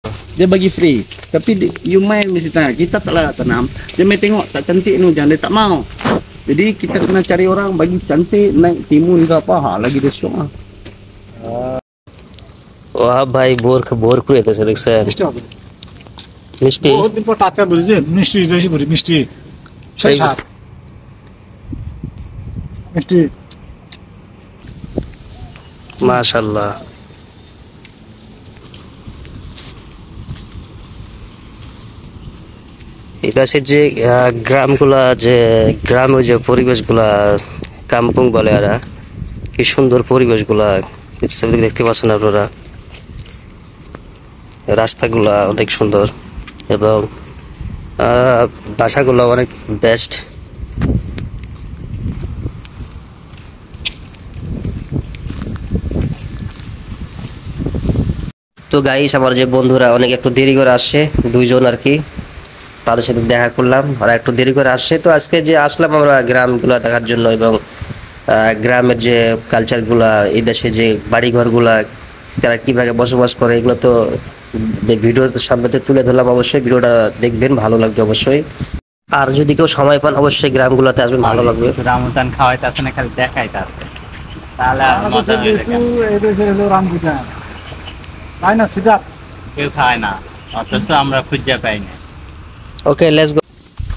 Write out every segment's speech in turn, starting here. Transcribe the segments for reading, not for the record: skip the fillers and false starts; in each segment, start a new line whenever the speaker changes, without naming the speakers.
Dia bagi free. Tapi you main mesti tanya, kita taklah tanam. Dia main tengok tak cantik ni hujan, dia tak mau. Jadi kita kena cari orang bagi cantik, naik timun ke apa, lagi dia syok lah.
Wah ভাই bore করে তো দেখছেন মিষ্টি
বহুত দিন পর টাটকা বুঝছেন মিষ্টি বেশি করি মিষ্টি সেই স্বাদ মিষ্টি
মাশাআল্লাহ এটা সে যে গ্রামগুলা যে গ্রামে যে পরিবেশগুলা কাম্পুং বলে এরা কি সুন্দর পরিবেশগুলা দেখতে পাচ্ছেন আপনারা রাস্তাগুলা অনেক সুন্দর এবং বাসাগুলো অনেক বেস্ট তো গাইস আমার যে বন্ধুরা অনেক একটু দেরি করে আসছে দুইজন আর কি তাদের সাথে দেখা করলাম আর একটু দেরি করে আসছে তো আজকে যে আসলাম আমরা গ্রামগুলো দেখার জন্য এবং গ্রামের যে কালচারগুলা এই দেশে যে বাড়িঘরগুলা তারা কিভাবে বসবাস করে এগুলো তো ভিডিওর সামনে তুলে ধরলাম অবশ্যই ভিডিওটা দেখবেন ভালো লাগবে অবশ্যই আর যদি কেউ সময় পান অবশ্যই গ্রামগুলোতে আসবেন ভালো লাগবে
রামুটান খাওয়াইতে আছে না খালি দেখাইতে আছে তাহলে মজা হয়ে যাবে
এই দেশে হলো রামবুটান তাই না সিধা
কেউ খায় না অথচ আমরা খুঁজে পাই না
ওকে লেটস গো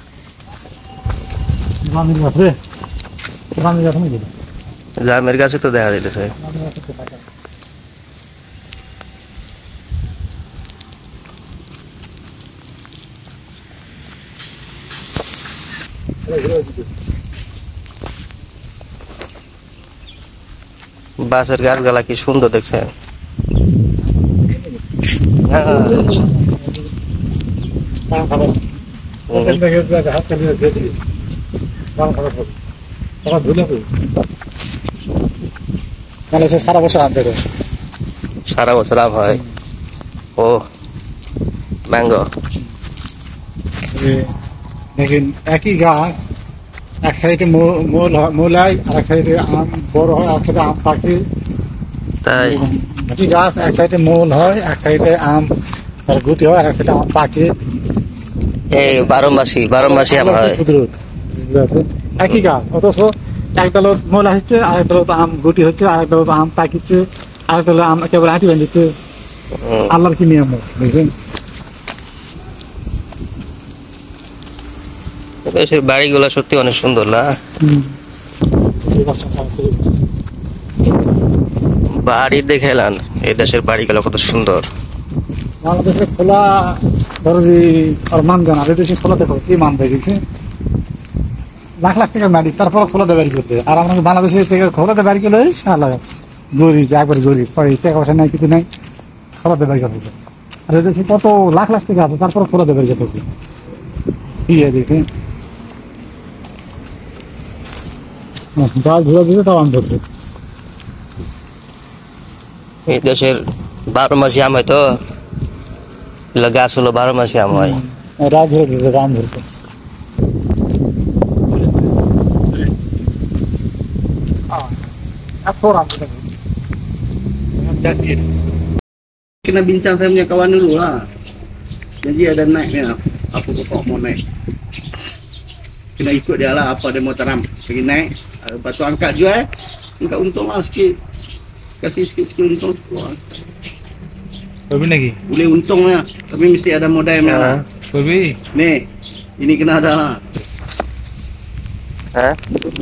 রামের কাছে রামের কাছে নাকি
গ্রামের কাছে তো দেখা যাইতেছে বাসের গাছগুলা কি সুন্দর দেখছেন
সারা বছর আনতে
সারা বছর আম হয় ও ম্যাঙ্গো
দেখেন একই গাছ এক সাইডে মূল হয় আর এক সাইডে আম বড় হয় এক সাইডে আম পাখি
তাই
একই গাছ এক সাইডে মূল হয় এক সাইডে আম আর গুটি হয় আর এক সাইডে আম পাখি
এই বারো মাসি আম হয়
একই গাছ অথচ একটা লোক মূল আসছে আরেকটা লোক আম গুটি হচ্ছে আরেকটা লোক আম পাকিচ্ছে আরেকটা লোক আম একেবারে হাঁটি বাঁধিচ্ছে আল্লাহর কি নিয়ম বুঝলেন
দেশের বাড়িগুলো সত্যি অনেক সুন্দর না বাড়ি দেখে এলাম এই দেশের বাড়িগুলো কত সুন্দর
বাংলাদেশের খোলা ধরো যে আর মান জানা দেশে খোলা দেখো কি মান দেখেছে লাখ লাখ টাকা মারি তারপর খোলাতে বাড়ি করতে আর আমরা বাংলাদেশে থেকে খোলাতে বাড়ি করলে গরিব একবার গরিব টাকা পয়সা নাই কিছু নাই খোলাতে বাড়ি করতে আর দেশে কত লাখ লাখ টাকা আছে তারপর খোলাতে বাড়ি করতেছে কি দেখে গাছ ঘুরে দিতে তাও আম ধরছে
এই দেশের 12 মাসি আম হয় তো গাছ হলো 12 মাসি আম হয়
রাজ ঘুরে দিতে আম ধরছে
Kena bincang saya punya kawan dulu lah. Jadi ada naik ni lah. Apa pokok mau naik. Kena ikut dia lah apa dia mau tanam. Pergi naik. Lepas tu angkat jual. Angkat untung lah sikit. Kasih sikit-sikit untung.
করবি নাকি
Boleh untung lah. Tapi mesti ada modal lah.
করবি
Ni. Ini kena ada lah.
হ্যাঁ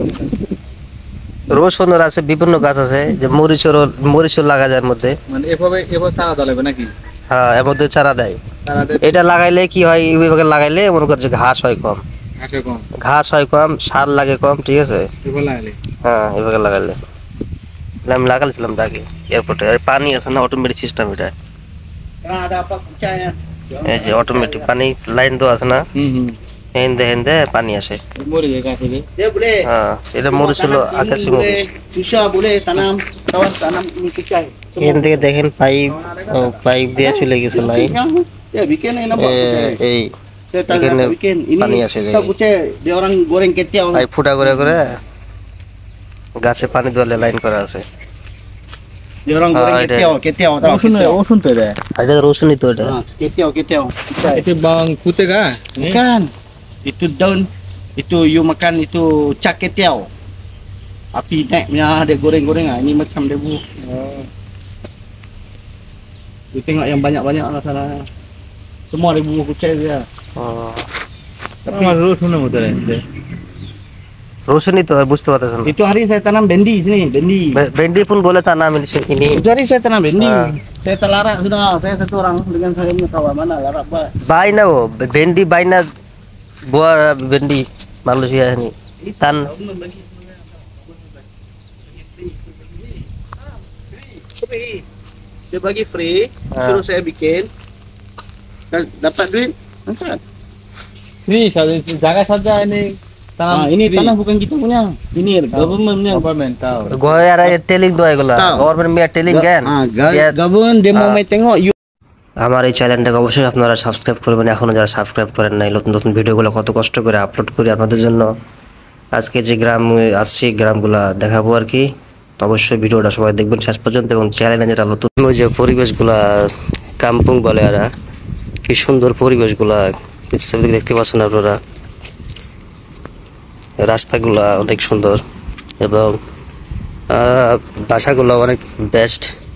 রসুনের আছে বিভিন্ন গাছ আছে যে মরিচও লাগা যায় এর মধ্যে
মানে এভাবে সারা দলাবে নাকি
হ্যাঁ এর মধ্যে চারা দেয় এটা লাগাইলে কি হয় এইভাবে লাগাইলে মনে করছে ঘাস হয় কম ঘাস হয় কম সার লাগে কম ঠিক আছে হ্যাঁ এভাবে লাগাইলে আমি লাগাইছিলাম তাকে এয়ারপোর্টে পানি আছে না অটোমেটিক সিস্টেম এটা
Ada apa kucanya?
এই যে অটোমেটিক পানি লাইন তো আছে না হেন্দে পানি আসে
Dia boleh.
হ্যাঁ এটা মরিচ হলো আকাশি মরিচ
Susah boleh tanam. Kawan tanam ini kucai.
এখান থেকে দেখেন পাইপ দিয়ে চলে গেছে line
Ya bikin ini nampak kucai.
এই
Saya tak
Bikin
bikin.
pani
Ini
asli
tak
lagi.
kucai. Dia orang goreng ketiau.
Pipe ফুটা করে গাছে পানি দেওয়ালে লাইন করা আছে
Dia orang goreng
Ah, ada.
ketiau tahu.
Rosun
Ketiau.
rosun tuh deh.
এটা রসুন তো এটা
Ah, ketiau.
Itu bang putih kah?
Bukan. Itu daun, itu you makan itu cak ketiau. Api naik punya dia goreng-goreng ah. Ini macam debu. You tengok yang banyak-banyak lah sana. Semua debu kucing dia.
O,
Tapi rosun mah tuh deh.
রসুনই তো আর বুঝতে পারতেছেন না
Itu hari saya tanam bendi sini, bendi.
ভেন্ডি pun boleh tanam ini
Itu hari saya tanam bendi.
Ah.
Saya telarak sudah. Saya satu orang dengan saya punya kawan mana larak bah.
বাইনা ও ভেন্ডি বাইনা buah ভেন্ডি Malaysia ini tan
Free. Dia bagi free,
Ah.
suruh saya bikin. Dan dapat duit, angkat.
Ini jaga saja ini tanam.
Ini tanah bukan kita punya. Ini government punya.
Government tahu.
গোয়া আর টেলিং দো এগুলা
তাও।
Government মিয়া টেলিং জ্ঞান
Government dia mau main tengok you.
আমার এই চ্যানেলটাকে অবশ্যই আপনারা সাবস্ক্রাইব করবেন এখনো যারা সাবস্ক্রাইব করেন নাই নতুন নতুন ভিডিওগুলো কত কষ্ট করে আপলোড করি আপনাদের জন্য আজকে যে গ্রাম আসছি গ্রামগুলা দেখাবো আর কি তো অবশ্যই ভিডিওটা সবাই দেখবেন শেষ পর্যন্ত এবং চ্যানেলে যেটা নতুন ওই যে পরিবেশগুলা কাম্পুং বলে আর কি সুন্দর পরিবেশগুলা দেখতে পাচ্ছেন আপনারা রাস্তাগুলা অনেক সুন্দর এবং বাসাগুলো অনেক বেস্ট